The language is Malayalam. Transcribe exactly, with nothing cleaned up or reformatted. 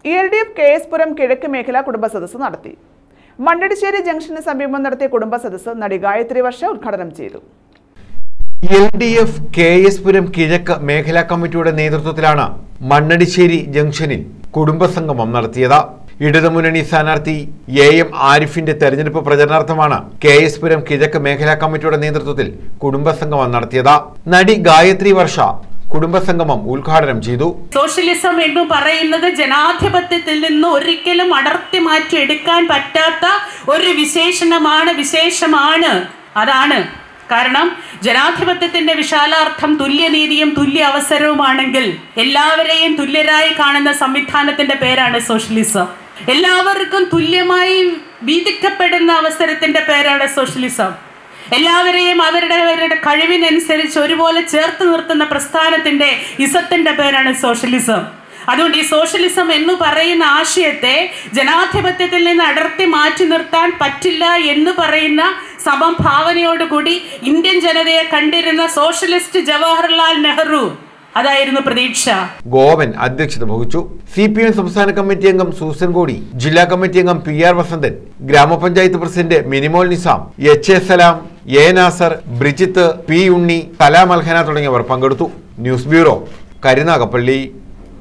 L D F K S Puram കിഴക്ക് മേഖല കുടുംബ സദസ്സ് നടത്തി. മണ്ണടിശ്ശേരി ജംഗ്ഷന് സമീപം നടത്തിയ കുടുംബ സദസ്സ് നടി ഗായത്രി വർഷ ഉദ്ഘാടനം ചെയ്തു. L D F K S Puram കിഴക്ക് മേഖലാ കമ്മിറ്റിയുടെ നേതൃത്വത്തിലാണ് മണ്ണടിശ്ശേരി ജംഗ്ഷനിൽ കുടുംബസംഗമം നടത്തിയത്. ഇടതുമുന്നണി സ്ഥാനാർത്ഥി എ എം ആരിഫിന്റെ തെരഞ്ഞെടുപ്പ് പ്രചരണാർത്ഥമാണ് കെ എസ് പുരം കിഴക്ക് മേഖലാ കമ്മിറ്റിയുടെ നേതൃത്വത്തിൽ കുടുംബസംഗമം നടത്തിയത്. നടി ഗായത്രി വർഷ കുടുംബസംഗമം ഉദ്ഘാടനം ചെയ്തു. സോഷ്യലിസം എന്ന് പറയുന്നത് ജനാധിപത്യത്തിൽ നിന്ന് ഒരിക്കലും അടർത്തി മാറ്റി എടുക്കാൻ പറ്റാത്ത ഒരു വിശേഷണമാണ് വിശേഷമാണ് അതാണ് കാരണം ജനാധിപത്യത്തിന്റെ വിശാലാർത്ഥം തുല്യനീതിയും തുല്യ അവസരവുമാണെങ്കിൽ എല്ലാവരെയും തുല്യരായി കാണുന്ന സംവിധാനത്തിന്റെ പേരാണ് സോഷ്യലിസം. എല്ലാവർക്കും തുല്യമായി വീതിക്കപ്പെടുന്ന അവസരത്തിന്റെ പേരാണ് സോഷ്യലിസം. എല്ലാവരെയും അവരുടെ അവരുടെ കഴിവിനനുസരിച്ച് ഒരുപോലെ ചേർത്ത് നിർത്തുന്ന പ്രസ്ഥാനത്തിന്റെ ഇസത്തിന്റെ പേരാണ് സോഷ്യലിസം. അതുകൊണ്ട് ഈ സോഷ്യലിസം എന്ന് പറയുന്ന ആശയത്തെ ജനാധിപത്യത്തിൽ നിന്ന് അടർത്തി മാറ്റി നിർത്താൻ പറ്റില്ല എന്ന് പറയുന്ന സമഭാവനയോടുകൂടി ഇന്ത്യൻ ജനതയെ കണ്ടിരുന്ന സോഷ്യലിസ്റ്റ് ജവഹർലാൽ നെഹ്റു അതായിരുന്നു പ്രതീക്ഷ. ഗോവൻ അധ്യക്ഷത വഹിച്ചു. സി പി എം സംസ്ഥാന കമ്മിറ്റി അംഗം സൂസൻ കോടി, ജില്ലാ കമ്മിറ്റി അംഗം പി ആർ വസന്തൻ, ഗ്രാമപഞ്ചായത്ത് president Minimol Nizam, H A Salam, A Nasar, Bridget, P Unni, Kalam Alhana തുടങ്ങിയവർ പങ്കെടുത്തു. News bureau, Karunagappally.